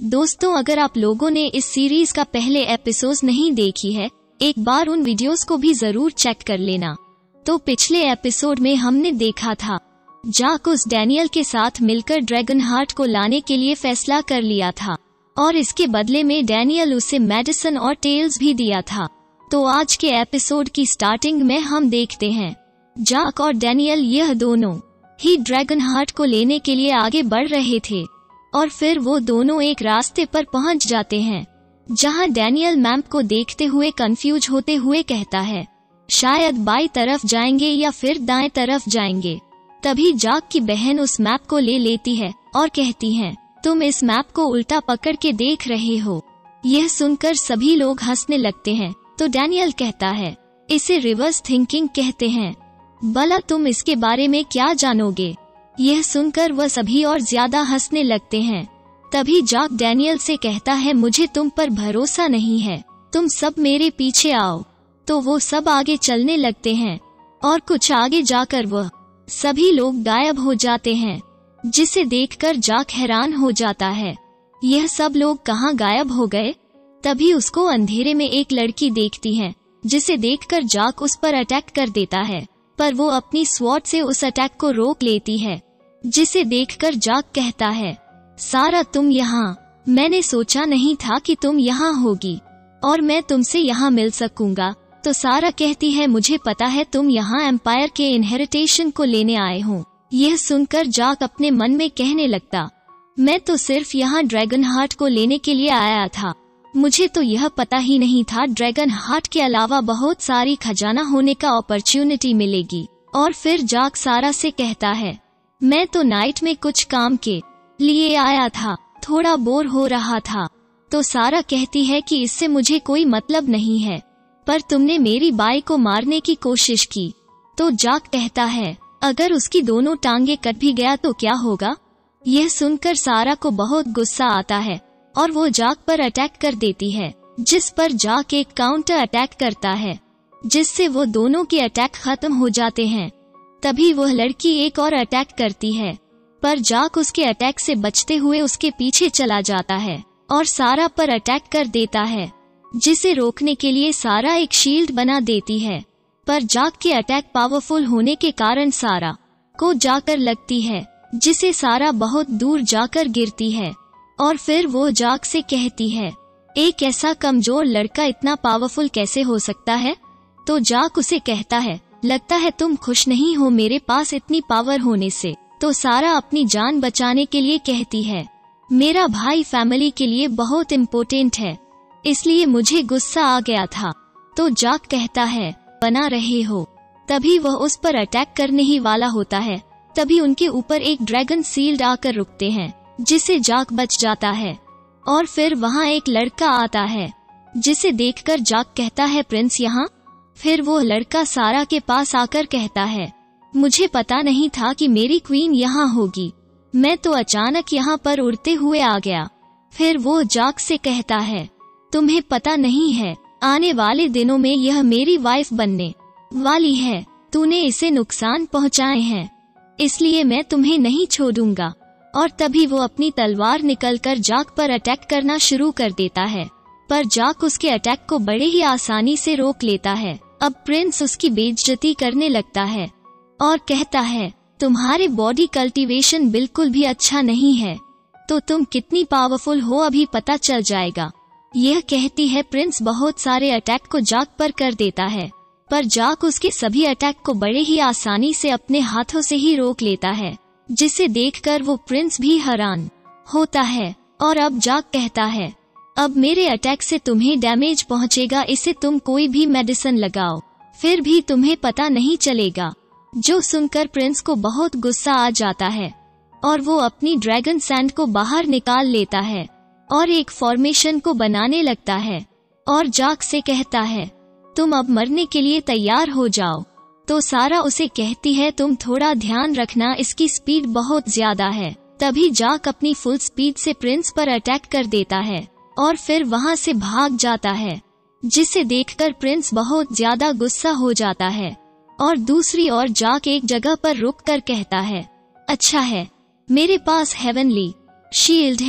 दोस्तों, अगर आप लोगों ने इस सीरीज का पहले एपिसोड नहीं देखी है, एक बार उन वीडियोस को भी जरूर चेक कर लेना। तो पिछले एपिसोड में हमने देखा था जाक उस डैनियल के साथ मिलकर ड्रैगन हार्ट को लाने के लिए फैसला कर लिया था और इसके बदले में डैनियल उसे मेडिसिन और टेल्स भी दिया था। तो आज के एपिसोड की स्टार्टिंग में हम देखते हैं जाक और डैनियल यह दोनों ही ड्रैगन हार्ट को लेने के लिए आगे बढ़ रहे थे और फिर वो दोनों एक रास्ते पर पहुंच जाते हैं जहां डैनियल मैप को देखते हुए कंफ्यूज होते हुए कहता है शायद बाईं तरफ जाएंगे या फिर दाएं तरफ जाएंगे। तभी जाक की बहन उस मैप को ले लेती है और कहती है तुम इस मैप को उल्टा पकड़ के देख रहे हो। यह सुनकर सभी लोग हंसने लगते हैं। तो डैनियल कहता है इसे रिवर्स थिंकिंग कहते हैं, भला तुम इसके बारे में क्या जानोगे। यह सुनकर वह सभी और ज्यादा हंसने लगते हैं। तभी जाक डैनियल से कहता है मुझे तुम पर भरोसा नहीं है, तुम सब मेरे पीछे आओ। तो वो सब आगे चलने लगते हैं और कुछ आगे जाकर वह सभी लोग गायब हो जाते हैं, जिसे देखकर जाक हैरान हो जाता है यह सब लोग कहाँ गायब हो गए। तभी उसको अंधेरे में एक लड़की देखती है जिसे देखकर जाक उस पर अटैक कर देता है, पर वो अपनी स्वॉर्ड से उस अटैक को रोक लेती है, जिसे देखकर जाक कहता है सारा तुम यहाँ, मैंने सोचा नहीं था कि तुम यहाँ होगी और मैं तुमसे यहाँ मिल सकूंगा। तो सारा कहती है मुझे पता है तुम यहाँ एम्पायर के इनहेरिटेशन को लेने आए हो। यह सुनकर जाक अपने मन में कहने लगता मैं तो सिर्फ यहाँ ड्रैगन हार्ट को लेने के लिए आया था, मुझे तो यह पता ही नहीं था ड्रैगन हार्ट के अलावा बहुत सारी खजाना होने का अपॉर्चुनिटी मिलेगी। और फिर जाक सारा से कहता है मैं तो नाइट में कुछ काम के लिए आया था, थोड़ा बोर हो रहा था। तो सारा कहती है कि इससे मुझे कोई मतलब नहीं है, पर तुमने मेरी बाई को मारने की कोशिश की। तो जाक कहता है अगर उसकी दोनों टांगे कट भी गया तो क्या होगा। यह सुनकर सारा को बहुत गुस्सा आता है और वो जाक पर अटैक कर देती है, जिस पर जाक एक काउंटर अटैक करता है जिससे वो दोनों के अटैक खत्म हो जाते हैं। तभी वह लड़की एक और अटैक करती है, पर जाक उसके अटैक से बचते हुए उसके पीछे चला जाता है और सारा पर अटैक कर देता है, जिसे रोकने के लिए सारा एक शील्ड बना देती है। पर जाक के अटैक पावरफुल होने के कारण सारा को जाकर लगती है, जिसे सारा बहुत दूर जाकर गिरती है। और फिर वो जाक से कहती है एक ऐसा कमजोर लड़का इतना पावरफुल कैसे हो सकता है। तो जाक उसे कहता है लगता है तुम खुश नहीं हो मेरे पास इतनी पावर होने से। तो सारा अपनी जान बचाने के लिए कहती है मेरा भाई फैमिली के लिए बहुत इम्पोर्टेंट है, इसलिए मुझे गुस्सा आ गया था। तो जाक कहता है बना रहे हो। तभी वह उस पर अटैक करने ही वाला होता है, तभी उनके ऊपर एक ड्रैगन सील्ड आकर रुकते हैं, जिसे जाक बच जाता है। और फिर वहाँ एक लड़का आता है, जिसे देखकर जाक कहता है प्रिंस यहाँ। फिर वो लड़का सारा के पास आकर कहता है मुझे पता नहीं था कि मेरी क्वीन यहाँ होगी, मैं तो अचानक यहाँ पर उड़ते हुए आ गया। फिर वो जाक से कहता है तुम्हें पता नहीं है आने वाले दिनों में यह मेरी वाइफ बनने वाली है, तूने इसे नुकसान पहुँचाए हैं, इसलिए मैं तुम्हें नहीं छोड़ूंगा। और तभी वो अपनी तलवार निकलकर जाक पर अटैक करना शुरू कर देता है, पर जाक उसके अटैक को बड़े ही आसानी से रोक लेता है। अब प्रिंस उसकी बेइज्जती करने लगता है और कहता है तुम्हारे बॉडी कल्टीवेशन बिल्कुल भी अच्छा नहीं है, तो तुम कितनी पावरफुल हो अभी पता चल जाएगा। यह कहती है प्रिंस बहुत सारे अटैक को जाक पर कर देता है, पर जाक उसके सभी अटैक को बड़े ही आसानी से अपने हाथों से ही रोक लेता है, जिसे देखकर वो प्रिंस भी हैरान होता है। और अब जाक कहता है अब मेरे अटैक से तुम्हें डैमेज पहुंचेगा, इसे तुम कोई भी मेडिसिन लगाओ फिर भी तुम्हें पता नहीं चलेगा। जो सुनकर प्रिंस को बहुत गुस्सा आ जाता है और वो अपनी ड्रैगन सैंड को बाहर निकाल लेता है और एक फॉर्मेशन को बनाने लगता है और जाक से कहता है तुम अब मरने के लिए तैयार हो जाओ। तो सारा उसे कहती है तुम थोड़ा ध्यान रखना, इसकी स्पीड बहुत ज्यादा है। तभी जाक अपनी फुल स्पीड से प्रिंस पर अटैक कर देता है और फिर वहाँ से भाग जाता है, जिसे देखकर प्रिंस बहुत ज्यादा गुस्सा हो जाता है। और दूसरी ओर जाक एक जगह पर रुक कर कहता है अच्छा है मेरे पास हेवनली शील्ड है,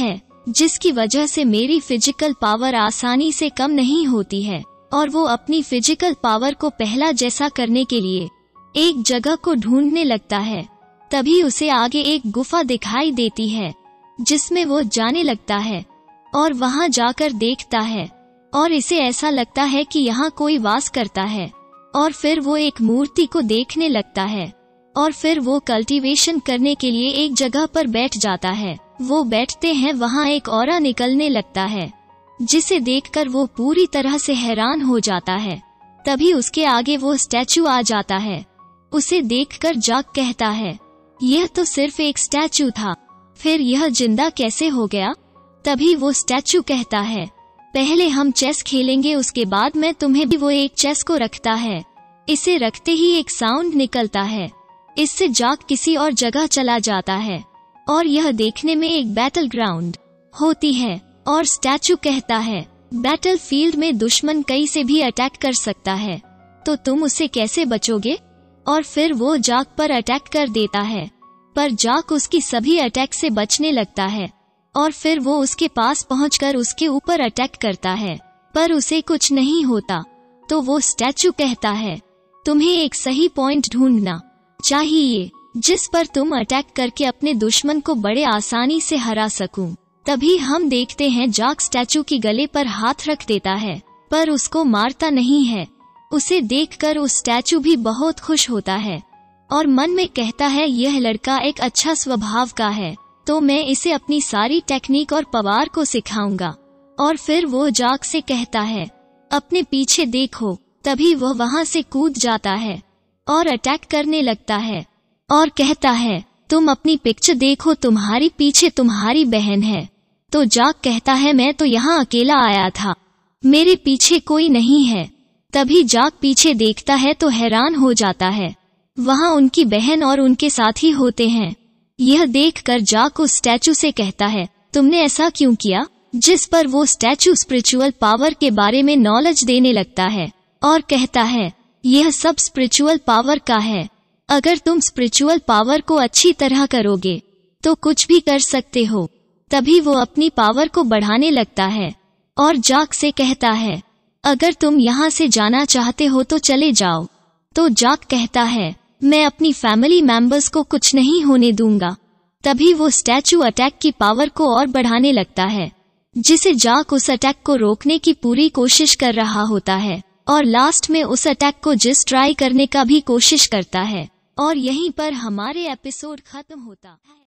जिसकी वजह से मेरी फिजिकल पावर आसानी से कम नहीं होती है। और वो अपनी फिजिकल पावर को पहला जैसा करने के लिए एक जगह को ढूंढने लगता है। तभी उसे आगे एक गुफा दिखाई देती है जिसमें वो जाने लगता है और वहां जाकर देखता है और इसे ऐसा लगता है कि यहाँ कोई वास करता है। और फिर वो एक मूर्ति को देखने लगता है और फिर वो कल्टीवेशन करने के लिए एक जगह पर बैठ जाता है। वो बैठते हैं, वहाँ एक ऑरा निकलने लगता है जिसे देखकर वो पूरी तरह से हैरान हो जाता है। तभी उसके आगे वो स्टैचू आ जाता है। उसे देखकर जाक कहता है, यह तो सिर्फ एक स्टैचू था, फिर यह जिंदा कैसे हो गया? तभी वो स्टैचू कहता है, पहले हम चेस खेलेंगे, उसके बाद मैं तुम्हें भी। वो एक चेस को रखता है। इसे रखते ही एक साउंड निकलता है। इससे जाक किसी और जगह चला जाता है और यह देखने में एक बैटल ग्राउंड होती है। और स्टैचू कहता है, बैटल फील्ड में दुश्मन कहीं से भी अटैक कर सकता है, तो तुम उसे कैसे बचोगे? और फिर वो जाक पर अटैक कर देता है, पर जाक उसकी सभी अटैक से बचने लगता है। और फिर वो उसके पास पहुंचकर उसके ऊपर अटैक करता है, पर उसे कुछ नहीं होता। तो वो स्टैचू कहता है, तुम्हें एक सही पॉइंट ढूंढना चाहिए जिस पर तुम अटैक करके अपने दुश्मन को बड़े आसानी से हरा सकूं। तभी हम देखते हैं जाक स्टैचू की गले पर हाथ रख देता है, पर उसको मारता नहीं है। उसे देखकर उस स्टैचू भी बहुत खुश होता है और मन में कहता है, यह लड़का एक अच्छा स्वभाव का है, तो मैं इसे अपनी सारी टेक्निक और पावर को सिखाऊंगा। और फिर वो जाक से कहता है, अपने पीछे देखो। तभी वह वहाँ से कूद जाता है और अटैक करने लगता है और कहता है, तुम अपनी पिक्चर देखो, तुम्हारी पीछे तुम्हारी बहन है। तो जाक कहता है, मैं तो यहाँ अकेला आया था, मेरे पीछे कोई नहीं है। तभी जाक पीछे देखता है तो हैरान हो जाता है, वहाँ उनकी बहन और उनके साथी होते हैं। यह देखकर जाक उस स्टैचू से कहता है, तुमने ऐसा क्यों किया? जिस पर वो स्टैचू स्पिरिचुअल पावर के बारे में नॉलेज देने लगता है और कहता है, यह सब स्पिरिचुअल पावर का है। अगर तुम स्पिरिचुअल पावर को अच्छी तरह करोगे तो कुछ भी कर सकते हो। तभी वो अपनी पावर को बढ़ाने लगता है और जाक से कहता है, अगर तुम यहाँ से जाना चाहते हो तो चले जाओ। तो जाक कहता है, मैं अपनी फैमिली मेंबर्स को कुछ नहीं होने दूंगा। तभी वो स्टैचू अटैक की पावर को और बढ़ाने लगता है, जिसे जाक उस अटैक को रोकने की पूरी कोशिश कर रहा होता है और लास्ट में उस अटैक को डिस्ट्रॉय करने का भी कोशिश करता है। और यहीं पर हमारे एपिसोड खत्म होता है।